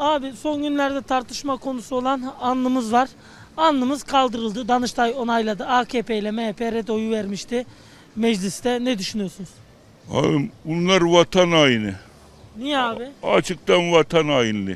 Abi son günlerde tartışma konusu olan andımız var. Andımız kaldırıldı. Danıştay onayladı. AKP ile MHP red oyu vermişti mecliste. Ne düşünüyorsunuz? Abi bunlar vatan haini. Niye abi? Açıktan vatan hainliği.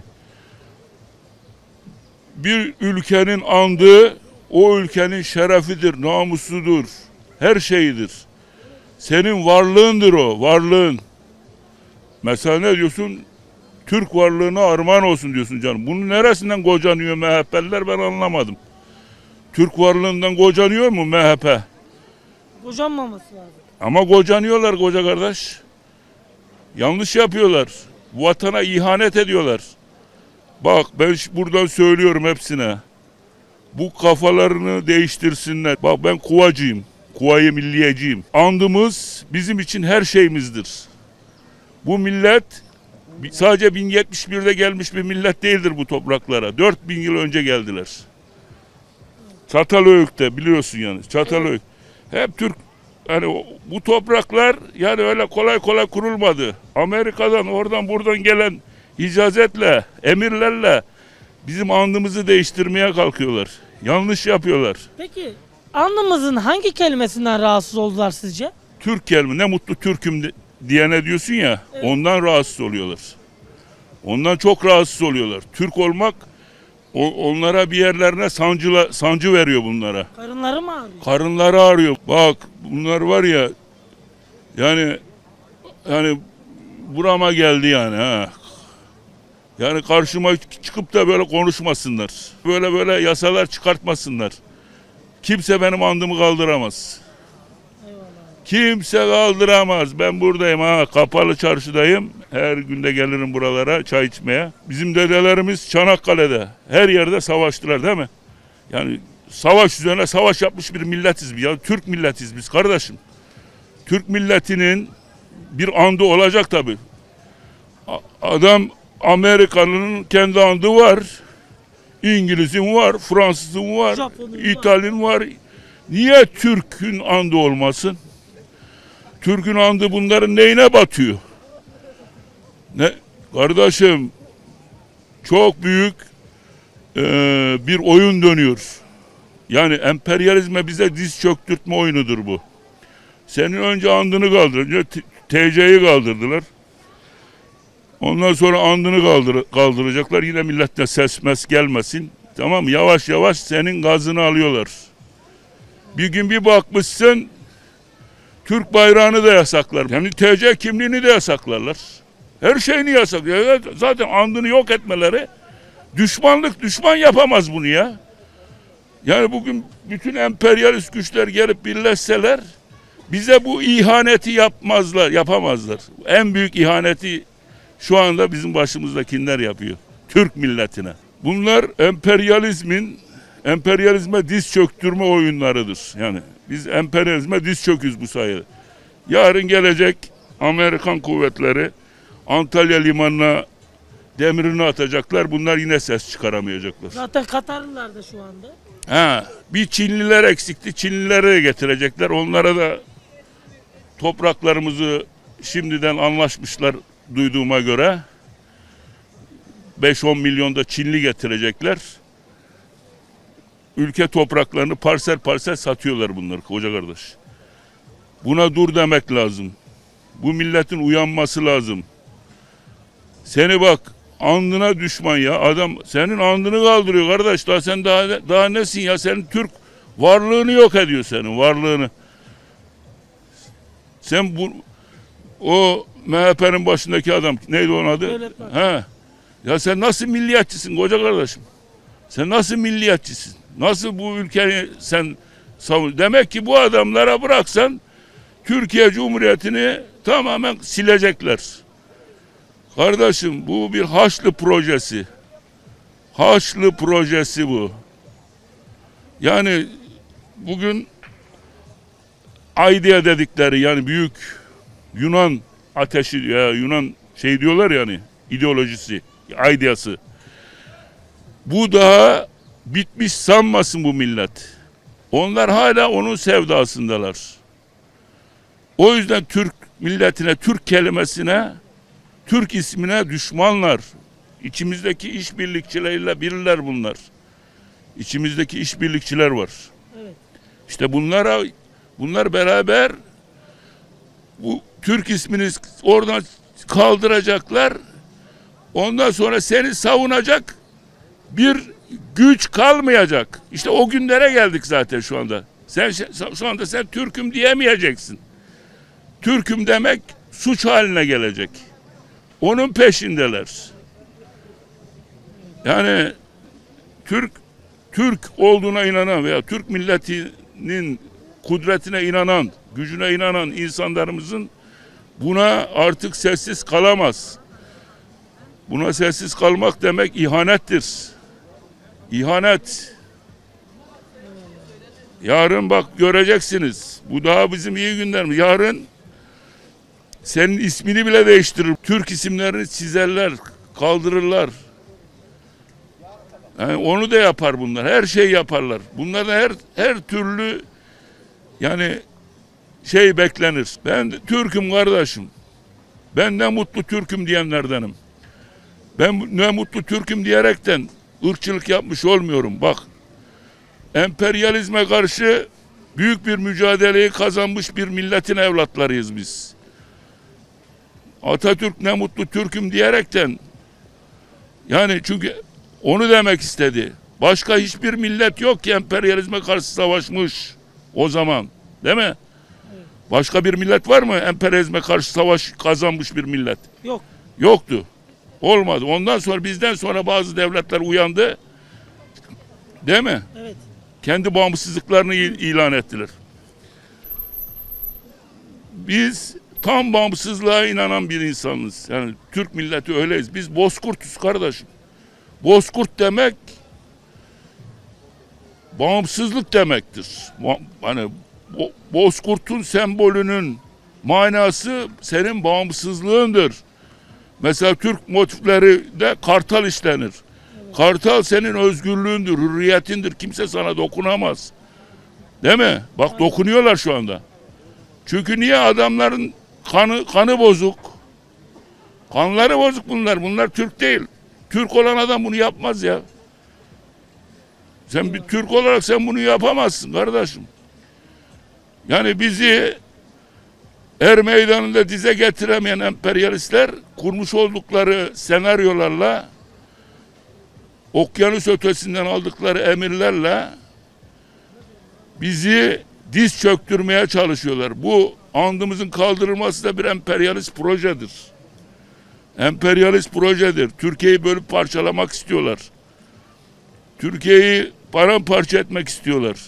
Bir ülkenin andığı o ülkenin şerefidir, namusudur, her şeyidir. Senin varlığındır o, varlığın. Mesela ne diyorsun? Türk varlığına armağan olsun diyorsun canım. Bunun neresinden gocanıyor MHP'liler ben anlamadım. Türk varlığından gocanıyor mu MHP? Boşanmaması lazım. Ama gocanıyorlar koca kardeş. Yanlış yapıyorlar. Vatana ihanet ediyorlar. Bak ben buradan söylüyorum hepsine. Bu kafalarını değiştirsinler. Bak ben kuvacıyım. Kuvayi milliyeciyim. Andımız bizim için her şeyimizdir. Bu millet sadece 1071'de gelmiş bir millet değildir bu topraklara. 4000 yıl önce geldiler. Çatalhöyük'te biliyorsun yani. Çatalhöyük. Hep Türk. Yani bu topraklar yani öyle kolay kolay kurulmadı. Amerika'dan oradan buradan gelen icazetle, emirlerle bizim andımızı değiştirmeye kalkıyorlar. Yanlış yapıyorlar. Peki andımızın hangi kelimesinden rahatsız oldular sizce? Türk kelime ne mutlu Türk'üm diyene diyorsun ya, evet. Ondan rahatsız oluyorlar. Ondan çok rahatsız oluyorlar. Türk olmak onlara bir yerlerine sancı veriyor bunlara. Karınları mı ağrıyor? Karınları ağrıyor. Bak bunlar var ya yani burama geldi yani ha. Yani karşıma çıkıp da böyle konuşmasınlar. Böyle yasalar çıkartmasınlar. Kimse benim andımı kaldıramaz. Eyvallah. Kimse kaldıramaz. Ben buradayım ha. Kapalı çarşıdayım. Her günde gelirim buralara çay içmeye. Bizim dedelerimiz Çanakkale'de her yerde savaştılar değil mi? Yani savaş üzerine savaş yapmış bir milletiz biz. Ya Türk milletiz biz kardeşim. Türk milletinin bir andı olacak tabii. Adam Amerikalı'nın kendi andı var. İngiliz'in var, Fransız'ın var, İtalyan var. Niye Türk'ün andı olmasın? Türk'ün andı bunların neyine batıyor? Ne kardeşim? Çok büyük bir oyun dönüyor. Yani emperyalizme bize diz çöktürtme oyunudur bu. Senin önce andını kaldırınca TC'yi kaldırdılar. Ondan sonra andını kaldıracaklar. Yine millette ses mes gelmesin. Tamam mı? Yavaş yavaş senin gazını alıyorlar. Bir gün bir bakmışsın Türk bayrağını da yasaklar. Yani TC kimliğini de yasaklarlar. Her şeyini yasaklıyor. Zaten andını yok etmeleri düşman yapamaz bunu ya. Yani bugün bütün emperyalist güçler gelip birleşseler bize bu ihaneti yapamazlar. En büyük ihaneti şu anda bizim başımızdakiler yapıyor. Türk milletine. Bunlar emperyalizme diz çöktürme oyunlarıdır. Yani biz emperyalizme diz çöküz bu sayede. Yarın gelecek Amerikan kuvvetleri Antalya limanına demirini atacaklar. Bunlar yine ses çıkaramayacaklar. Zaten Katarlılar da şu anda. Bir Çinliler eksikti. Çinlileri de getirecekler. Onlara da topraklarımızı şimdiden anlaşmışlar duyduğuma göre. 5-10 milyonda Çinli getirecekler. Ülke topraklarını parsel parsel satıyorlar bunlar koca kardeş. Buna dur demek lazım. Bu milletin uyanması lazım. Seni bak andına düşman ya adam senin andını kaldırıyor kardeş. Sen daha nesin ya? Senin Türk varlığını yok ediyor senin varlığını. Sen o MHP'nin başındaki adam neydi onun adı? Ya sen nasıl milliyetçisin koca kardeşim? Sen nasıl milliyetçisin? Nasıl bu ülkeyi sen savun? Demek ki bu adamlara bıraksan Türkiye Cumhuriyeti'ni tamamen silecekler. Kardeşim bu bir Haçlı projesi. Haçlı projesi bu. Yani bugün Aydya dedikleri yani büyük Yunan ateşi ya Yunan şey diyorlar yani ideolojisi Aydyası. Bu daha bitmiş sanmasın bu millet. Onlar hala onun sevdasındalar. O yüzden Türk milletine, Türk kelimesine, Türk ismine düşmanlar. İçimizdeki işbirlikçileriyle birler bunlar. İçimizdeki işbirlikçiler var. Evet. İşte bunlar beraber bu Türk ismini oradan kaldıracaklar. Ondan sonra seni savunacak bir güç kalmayacak. İşte o günlere geldik zaten şu anda. Şu anda sen Türk'üm diyemeyeceksin. Türk'üm demek suç haline gelecek. Onun peşindeler. Yani Türk olduğuna inanan veya Türk milletinin kudretine inanan, gücüne inanan insanlarımızın buna artık sessiz kalamaz. Buna sessiz kalmak demek ihanettir. İhanet. Yarın bak göreceksiniz. Bu daha bizim iyi günlerimiz. Yarın senin ismini bile değiştirir. Türk isimlerini çizerler, kaldırırlar. Yani onu da yapar bunlar. Her şeyi yaparlar. Bunlardan her türlü yani şey beklenir. Ben Türk'üm kardeşim. Ben ne mutlu Türk'üm diyenlerdenim. Ben ne mutlu Türk'üm diyerekten ırkçılık yapmış olmuyorum. Bak, emperyalizme karşı büyük bir mücadeleyi kazanmış bir milletin evlatlarıyız biz. Atatürk ne mutlu Türk'üm diyerekten, yani çünkü onu demek istedi. Başka hiçbir millet yok ki emperyalizme karşı savaşmış o zaman. Değil mi? Evet. Başka bir millet var mı emperyalizme karşı savaş kazanmış bir millet? Yok. Yoktu. Olmadı. Ondan sonra bizden sonra bazı devletler uyandı. Değil mi? Evet. Kendi bağımsızlıklarını ilan ettiler. Biz tam bağımsızlığa inanan bir insanız. Yani Türk milleti öyleyiz. Biz bozkurtuz kardeşim. Bozkurt demek bağımsızlık demektir. Hani bozkurtun sembolünün manası senin bağımsızlığındır. Mesela Türk motifleri de kartal işlenir. Evet. Kartal senin özgürlüğündür, hürriyetindir. Kimse sana dokunamaz. Değil mi? Bak aynen. Dokunuyorlar şu anda. Çünkü niye? Adamların kanı bozuk. Kanları bozuk bunlar. Bunlar Türk değil. Türk olan adam bunu yapmaz ya. Sen bir Türk olarak sen bunu yapamazsın kardeşim. Yani bizi er meydanında dize getiremeyen emperyalistler kurmuş oldukları senaryolarla, okyanus ötesinden aldıkları emirlerle bizi diz çöktürmeye çalışıyorlar. Bu andımızın kaldırılması da bir emperyalist projedir. Emperyalist projedir. Türkiye'yi bölüp parçalamak istiyorlar. Türkiye'yi paramparça etmek istiyorlar.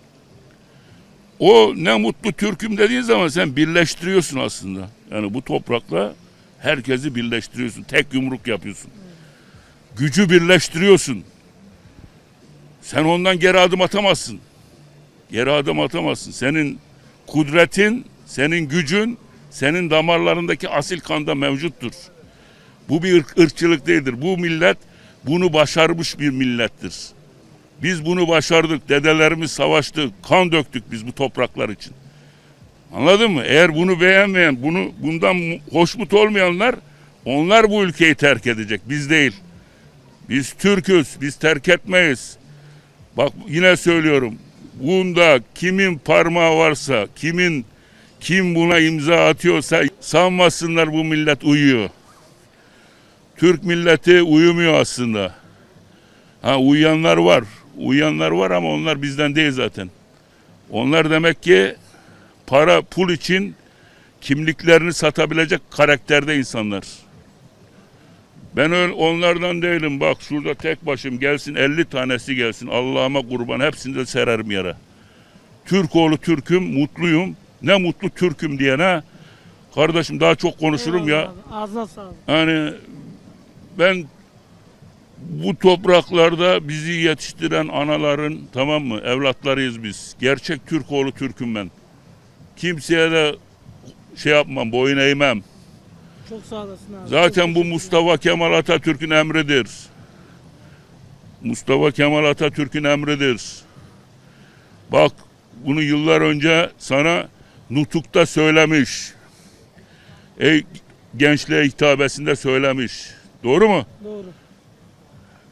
O ne mutlu Türk'üm dediğin zaman sen birleştiriyorsun aslında. Yani bu toprakla herkesi birleştiriyorsun. Tek yumruk yapıyorsun. Gücü birleştiriyorsun. Sen ondan geri adım atamazsın. Geri adım atamazsın. Senin kudretin, senin gücün, senin damarlarındaki asil kanda mevcuttur. Bu bir ırkçılık değildir. Bu millet bunu başarmış bir millettir. Biz bunu başardık. Dedelerimiz savaştı. Kan döktük biz bu topraklar için. Anladın mı? Eğer bunu beğenmeyen, bundan hoşnut olmayanlar, onlar bu ülkeyi terk edecek. Biz değil. Biz Türk'üz. Biz terk etmeyiz. Bak yine söylüyorum. Bunda kimin parmağı varsa, kim buna imza atıyorsa sanmasınlar bu millet uyuyor. Türk milleti uyumuyor aslında. Ha uyuyanlar var. Uyuyanlar var ama onlar bizden değil zaten. Onlar demek ki para, pul için kimliklerini satabilecek karakterde insanlar. Ben onlardan değilim. Bak şurada tek başım gelsin 50 tanesi gelsin. Allah'ıma kurban hepsini de sererim yere. Türk oğlu Türk'üm, mutluyum. Ne mutlu Türk'üm diyene. Kardeşim daha çok konuşurum ya. Abi, ağzına sağlık. Yani ben bu topraklarda bizi yetiştiren anaların, tamam mı, evlatlarıyız biz. Gerçek Türk oğlu Türk'üm ben. Kimseye de şey yapmam, boyun eğmem. Çok sağ olasın abi. Zaten bu Mustafa Kemal Atatürk'ün emridir. Mustafa Kemal Atatürk'ün emridir. Bak bunu yıllar önce sana Nutuk'ta söylemiş. Ey gençliğe hitabesinde söylemiş. Doğru mu? Doğru.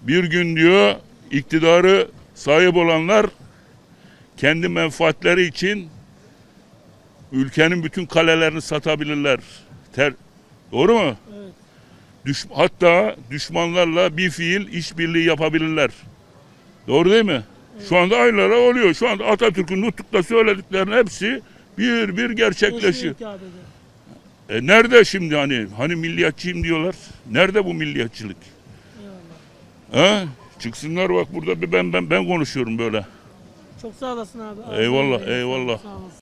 Bir gün diyor iktidarı sahip olanlar kendi menfaatleri için ülkenin bütün kalelerini satabilirler. Doğru mu? Evet. Hatta düşmanlarla bir fiil işbirliği yapabilirler. Doğru değil mi? Evet. Şu anda aynıları oluyor. Şu anda Atatürk'ün nutukta söylediklerinin hepsi bir bir gerçekleşiyor. Nerede şimdi hani milliyetçiyim diyorlar. Nerede bu milliyetçilik? Ha? Çıksınlar bak burada ben konuşuyorum böyle. Çok sağ olasın abi. Eyvallah, eyvallah. Sağ olasın.